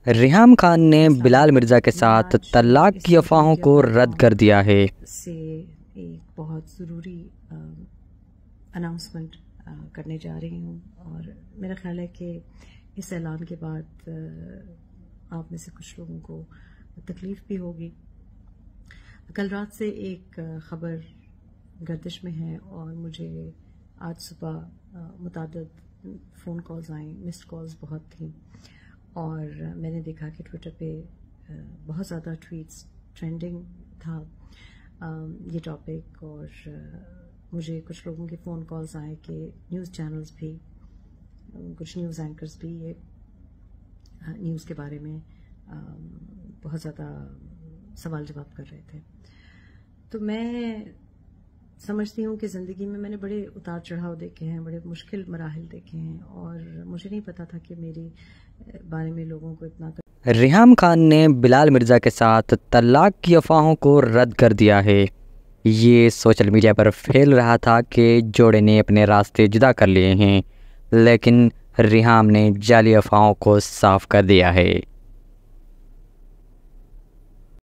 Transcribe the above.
ریحام خان نے بلال مرزا کے ساتھ طلاق کی افواہوں کو رد کر دیا ہے۔ سے ایک بہت ضروری اناؤنسمنٹ کرنے جا رہی ہوں، اور میرا خیال ہے کہ اس اعلان کے بعد آپ میں سے کچھ لوگوں کو تکلیف بھی ہوگی۔ کل رات سے ایک خبر گردش میں ہے اور مجھے آج صبح متعدد فون کالز آئیں، مسڈ کالز بہت تھیں، اور میں نے دیکھا کہ ٹویٹر پہ بہت زیادہ ٹویٹس ٹرینڈنگ تھا یہ ٹاپک، اور مجھے کچھ لوگوں کے فون کالز آئے کہ نیوز چینلز بھی، کچھ نیوز اینکرز بھی یہ نیوز کے بارے میں بہت زیادہ سوال جواب کر رہے تھے۔ تو میں سمجھتی ہوں کہ زندگی میں نے بڑے اتار چڑھاؤ دیکھے ہیں، بڑے مشکل مراحل دیکھے ہیں، اور مجھے نہیں پتا تھا کہ میری بارے میں لوگوں کو اتنا ریحام خان نے بلال مرزا کے ساتھ طلاق کی افواہوں کو رد کر دیا ہے۔ یہ سوشل میڈیا پر پھیل رہا تھا کہ جوڑے نے اپنے راستے جدا کر لیے ہیں، لیکن ریحام نے جعلی افواہوں کو صاف کر دیا ہے۔